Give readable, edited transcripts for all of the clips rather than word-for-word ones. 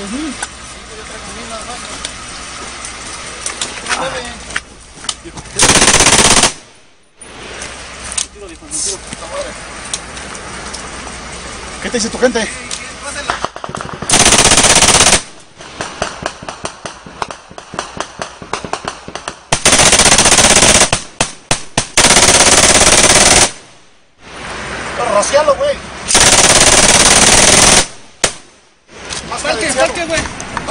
2000. ¿Qué te dice tu gente? Rocialo, güey. Parque, güey.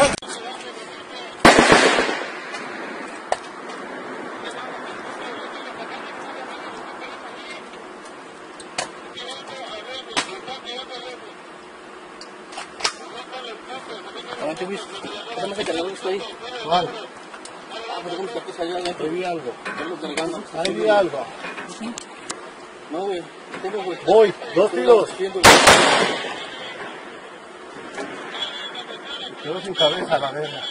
Adelante, Luis. Déjame que cargamos esto ahí. Vale. Pues como que salió allá. Ahí vi algo. Estamos cargando. Ahí vi algo. No, güey. Tengo, güey. Voy. 2 tiros. Quedó sin cabeza la verga.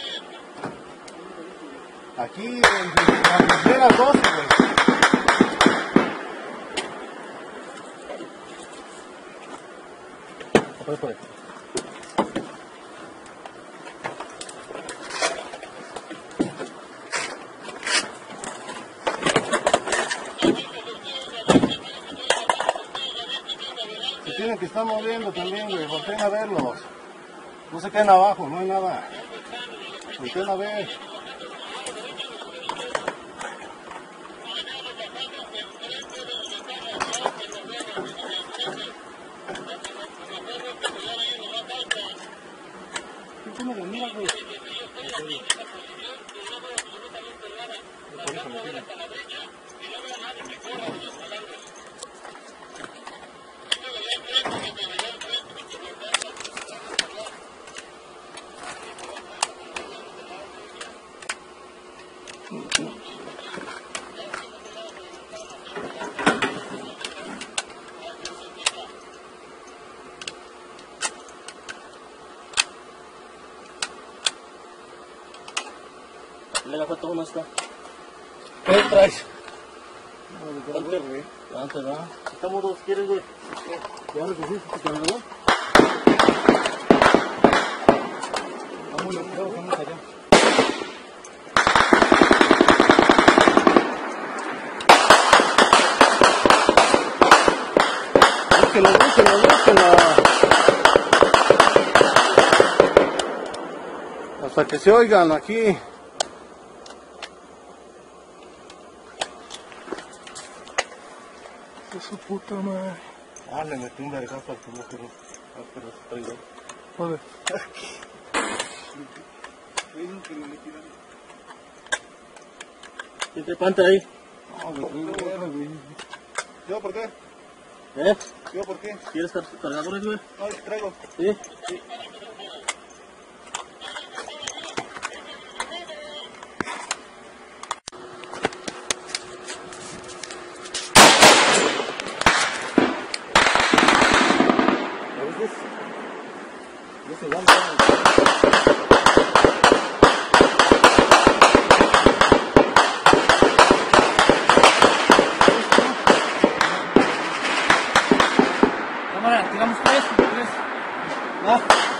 Aquí en las primeras 12, güey. Por ahí. Se tienen que estar moviendo también, güey. Volteen a verlos. No se queden abajo, no hay nada. Volteen a ver. ¿Qué me lo mira, güey? Le la foto uno está. ¿Qué traes? Antes, güey. Antes, ¿verdad? Estamos dos, ¿quieres, güey? ¿Ya recogiste tu cargador? Vamos allá. Búsquenlo. Hasta que se oigan aquí. De su puta madre. Ah, le metí un vergazo al teléfono. Pero se traidor. Joder. ¿Quién te panta ahí? ¿Yo por qué? ¿Eh? ¿Yo por qué? ¿Quieres cargadores, güey? No, traigo. ¿Sí? Cámara, tiramos 3. ¿Ah?